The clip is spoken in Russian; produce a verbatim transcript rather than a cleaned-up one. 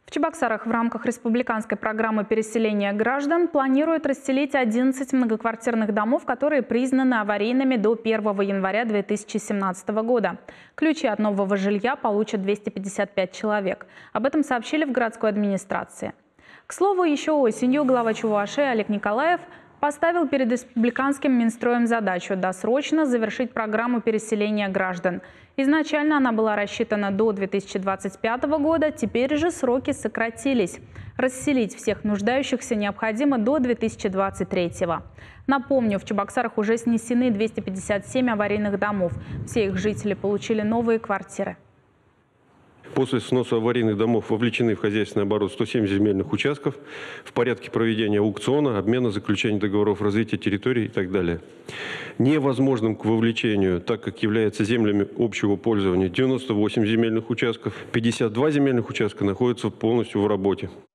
В Чебоксарах в рамках республиканской программы переселения граждан планируют расселить одиннадцать многоквартирных домов, которые признаны аварийными до первого января две тысячи семнадцатого года. Ключи от нового жилья получат двести пятьдесят пять человек. Об этом сообщили в городской администрации. К слову, еще осенью глава Чувашии Олег Николаев поставил перед республиканским Минстроем задачу досрочно завершить программу переселения граждан. Изначально она была рассчитана до две тысячи двадцать пятого года, теперь же сроки сократились. Расселить всех нуждающихся необходимо до две тысячи двадцать третьего. Напомню, в Чебоксарах уже снесены двести пятьдесят семь аварийных домов. Все их жители получили новые квартиры. После сноса аварийных домов вовлечены в хозяйственный оборот сто семь земельных участков в порядке проведения аукциона, обмена, заключения договоров развития территорий и так далее. Невозможным к вовлечению, так как является землями общего пользования девяносто восемь земельных участков, пятьдесят два земельных участка находятся полностью в работе.